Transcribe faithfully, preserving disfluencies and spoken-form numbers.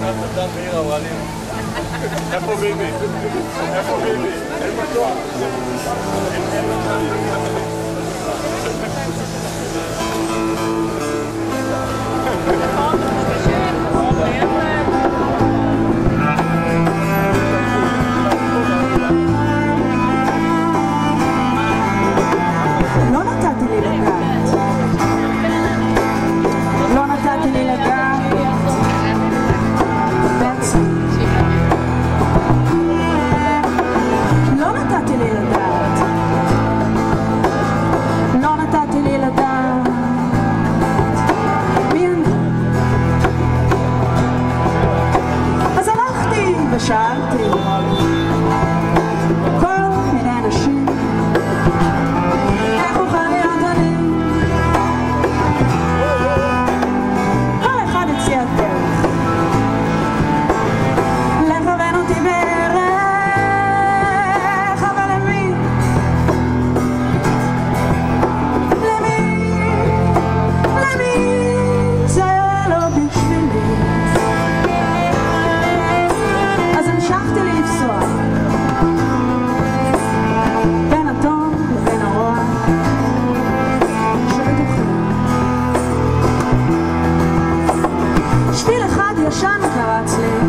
הסרטן בעיר האוהלים. איפה ביבי? איפה ביבי? אין בטוח. לא נתתי לי לגעת. לא נתתי לי לגעת. בעצמי. לא נתתי לי לדעת. לא נתתי לי לדעת. מי אני? אז הלכתי ושאלתי כל מיני אנשים איך אוכל להיות אני. כל אחד הציע דרך לכוון אותי בערך, אבל למי? למי? למי? זה היה לא בשבילי. אז המשכתי לפסוע בין הטוב לבין הרוע שבתוכי. שביל אחד ישן קרץ לי